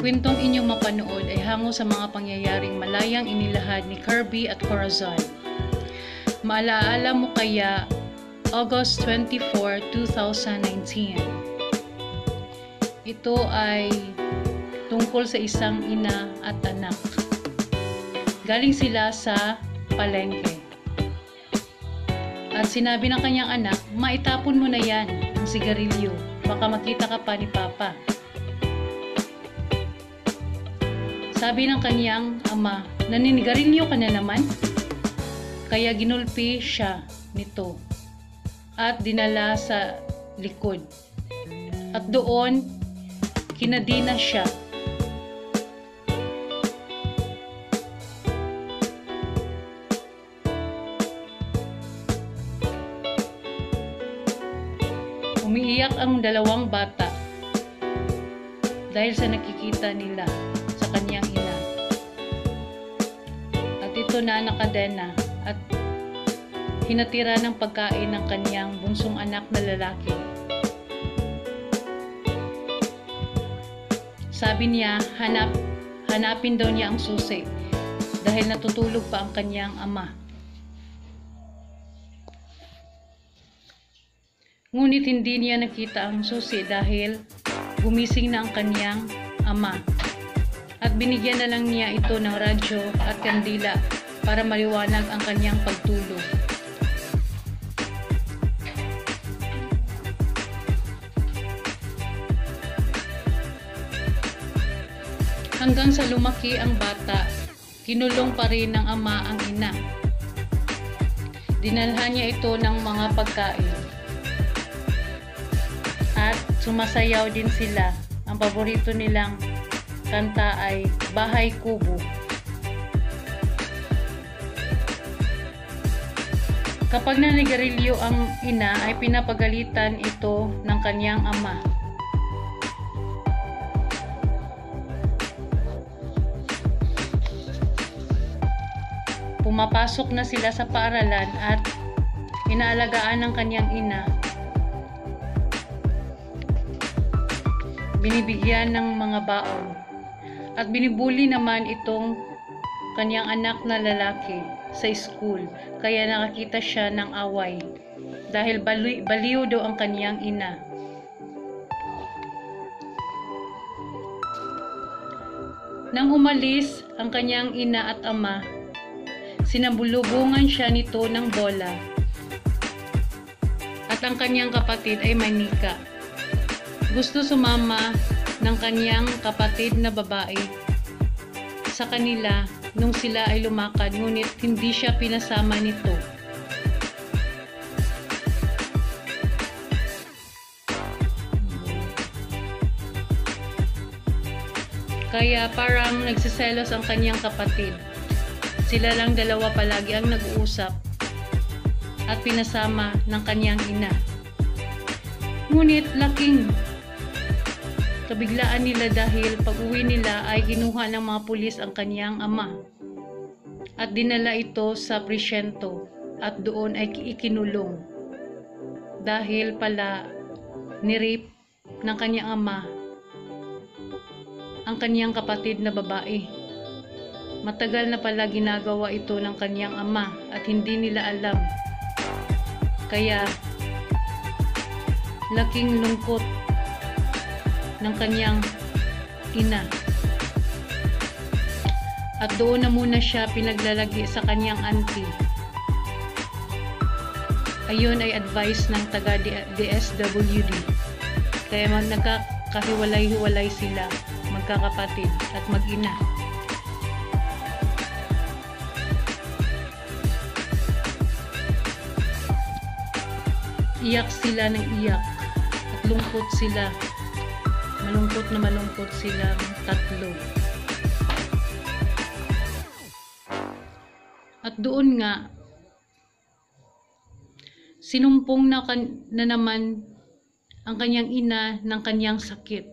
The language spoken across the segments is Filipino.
kwentong inyong mapanood ay hango sa mga pangyayaring malayang inilahad ni Kirby at Corazon. Maalaala mo kaya August 24, 2019? Ito ay tungkol sa isang ina at anak. Galing sila sa palengke. At sinabi ng kanyang anak, maitapon mo na yan, ang sigarilyo. Baka makita ka pa ni Papa. Sabi ng kanyang ama, naninigarilyo ka na naman? Kaya ginulpi siya nito at dinala sa likod. At doon, kinadena siya. Umiiyak ang dalawang bata dahil sa nakikita nila sa kanyang ina. At ito na nakadena at hinatira ng pagkain ng kanyang bunsong anak na lalaki. Sabi niya, hanapin daw niya ang susi dahil natutulog pa ang kanyang ama. Ngunit hindi niya nakita ang susi dahil gumising na ang kanyang ama. At binigyan na lang niya ito ng radyo at kandila para maliwanag ang kanyang pagtulog. Hanggang sa lumaki ang bata, kinulong pa rin ng ama ang ina. Dinalhan niya ito ng mga pagkain. At sumasayaw din sila. Ang paborito nilang kanta ay Bahay Kubo. Kapag nanigarilyo ang ina ay pinapagalitan ito ng kanyang ama. Pumapasok na sila sa paaralan at inaalagaan ng kanyang ina. Binibigyan ng mga baon. At binibuli naman itong kanyang anak na lalaki sa school. Kaya nakakita siya ng away. Dahil baliw daw ang kanyang ina. Nang umalis ang kanyang ina at ama, sinabulubungan siya nito ng bola. At ang kanyang kapatid ay manika. Gusto sumama ng kanyang kapatid na babae sa kanila nung sila ay lumakad, ngunit hindi siya pinasama nito. Kaya parang nagsiselos ang kanyang kapatid. Sila lang dalawa palagi ang nag-uusap at pinasama ng kanyang ina. Ngunit laking kabiglaan nila dahil pag-uwi nila ay kinuha ng mga pulis ang kanyang ama at dinala ito sa presyento at doon ay ikinulong dahil pala nirape ng kanyang ama ang kanyang kapatid na babae. Matagal na pala ginagawa ito ng kanyang ama at hindi nila alam. Kaya laking lungkot ng kanyang ina. At doon na muna siya pinaglalagi sa kanyang auntie. Ayun ay advice ng taga DSWD. Kaya nagkakahiwalay-hiwalay sila, magkakapatid at mag-ina. Iyak sila ng iyak at lungkot sila. Malungkot na malungkot silang tatlo. At doon nga, sinumpong na naman ang kanyang ina ng kanyang sakit.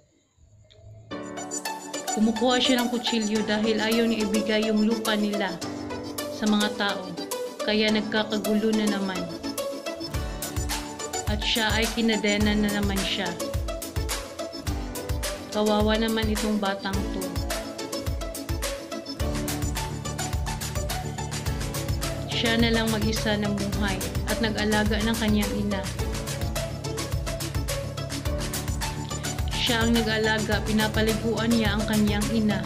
Kumukuha siya ng kutsilyo dahil ayaw niya ibigay yung lupa nila sa mga tao. Kaya nagkakagulo na naman. At siya ay kinadena na naman siya. Kawawa naman itong batang to. Siya na lang mag-isa ng buhay at nag-alaga ng kanyang ina. Siya ang nag-alaga, pinapaliguan niya ang kanyang ina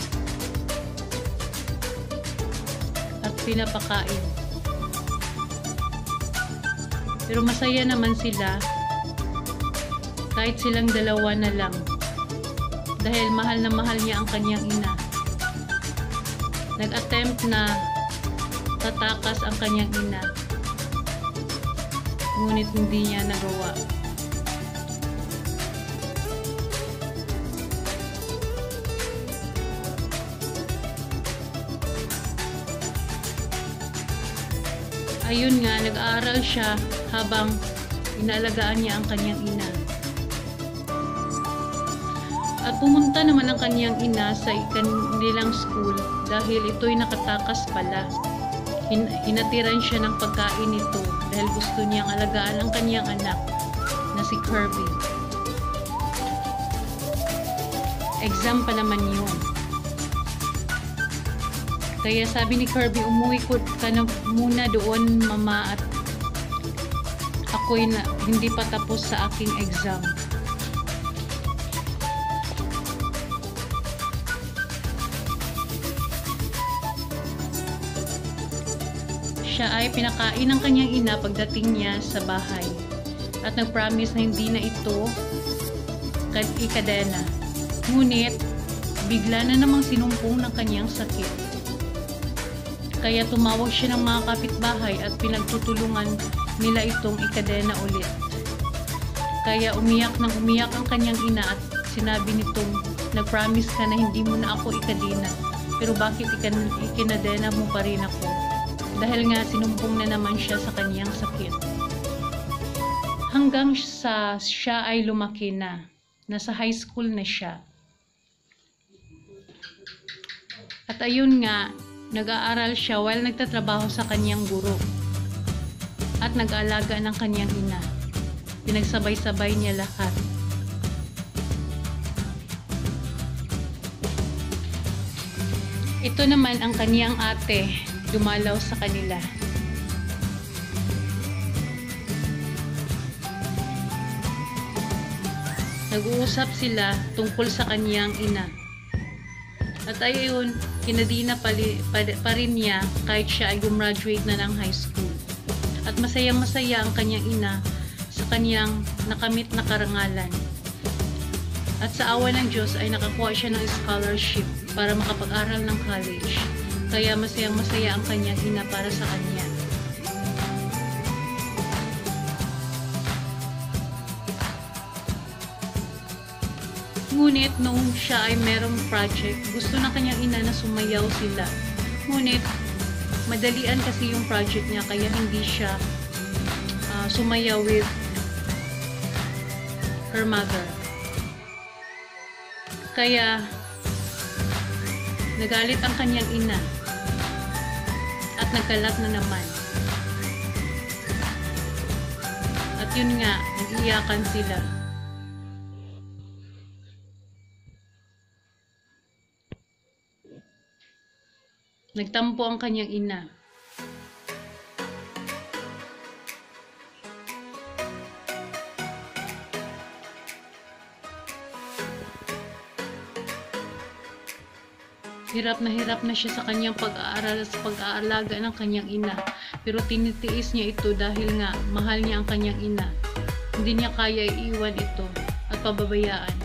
at pinapakain. Pero masaya naman sila kahit silang dalawa na lang dahil mahal na mahal niya ang kanyang ina. Nag-attempt na tatakas ang kanyang ina, ngunit hindi niya nagawa. Ayun nga, nag-aaral siya habang inaalagaan niya ang kanyang ina. At pumunta naman ang kanyang ina sa kanilang school dahil ito'y nakatakas pala. Hinatiran siya ng pagkain nito dahil gusto niyang alagaan ang kanyang anak na si Kirby. Exam pa naman yun. Kaya sabi ni Kirby, umuwi ka na muna doon, mama, at ako'y hindi pa tapos sa aking exam. Siya ay pinakain ng kanyang ina pagdating niya sa bahay at nag-promise na hindi na ito Kadena. Ngunit bigla na namang sinumpong ng kanyang sakit. Kaya tumawag siya ng mga kapitbahay at pinagtutulungan nila itong ikadena ulit. Kaya umiyak ang kanyang ina at sinabi nitong, nag-promise ka na hindi mo na ako ikadena, pero bakit ikinadena mo pa rin ako? Dahil nga sinumpong na naman siya sa kanyang sakit. Hanggang sa siya ay lumaki na, nasa high school na siya. At ayun nga, nag-aaral siya while nagtatrabaho sa kanyang guro at nag-aalaga ng kanyang ina. Pinagsabay-sabay niya lahat. Ito naman ang kaniyang ate, dumalaw sa kanila. Nag-uusap sila tungkol sa kaniyang ina. At ayun, kinadina pa rin niya kahit siya ay gumraduate na ng high school. At masayang-masaya ang kanyang ina sa kanyang nakamit na karangalan. At sa awa ng Diyos ay nakakuha siya ng scholarship para makapag-aral ng college. Kaya masayang-masaya ang kanyang ina para sa kanya. Ngunit nung siya ay merong project, gusto na kanyang ina na sumayaw sila. Ngunit madalian kasi yung project niya kaya hindi siya sumayaw with her mother. Kaya nagalit ang kanyang ina at nagkalat na naman. At yun nga, nag-iyakan sila. Nagtampo ang kanyang ina. Hirap na siya sa kanyang pag-aaral sa pag-aalaga ng kanyang ina. Pero tinitiis niya ito dahil nga mahal niya ang kanyang ina. Hindi niya kaya iiwan ito at pababayaan.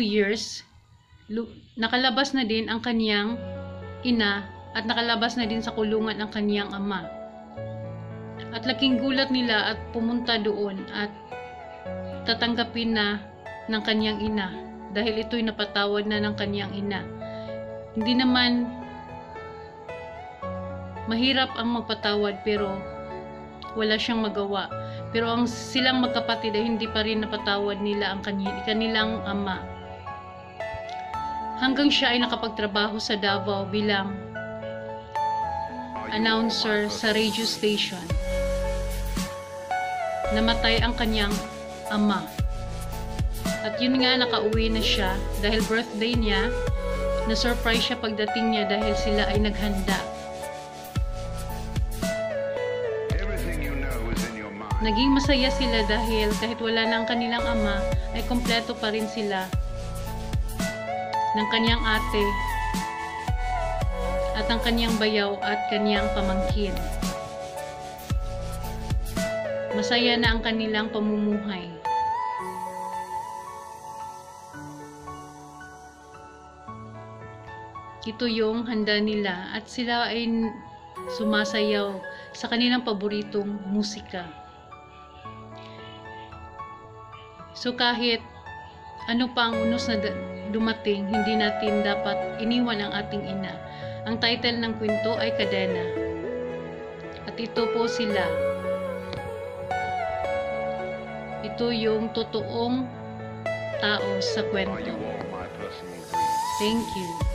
years, nakalabas na din ang kanyang ina at nakalabas na din sa kulungan ang kanyang ama. At laking gulat nila at pumunta doon at tatanggapin na ng kanyang ina dahil ito'y napatawad na ng kanyang ina. Hindi naman mahirap ang magpatawad pero wala siyang magawa. Pero ang silang magkapatid ay hindi pa rin napatawad nila ang kanilang ama. Hanggang siya ay nakapagtrabaho sa Davao bilang announcer sa radio station. Namatay ang kanyang ama. At yun nga, nakauwi na siya dahil birthday niya. Na-surprise siya pagdating niya dahil sila ay naghanda. Naging masaya sila dahil kahit wala na ang kanilang ama, ay kompleto pa rin sila ng kanyang ate at ang kanyang bayaw at kanyang pamangkin. Masaya na ang kanilang pamumuhay. Ito yung handa nila at sila ay sumasayaw sa kanilang paboritong musika. So kahit ano pa ang unos na dumating, hindi natin dapat iniwan ang ating ina. Ang title ng kwento ay Kadena. At ito po sila. Ito yung totoong tao sa kwento. Thank you.